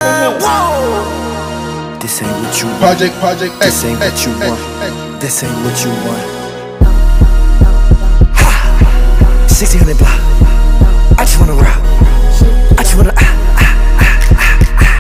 This ain't what you want. Project, This ain't what you want. This ain't what you want. 1600 block.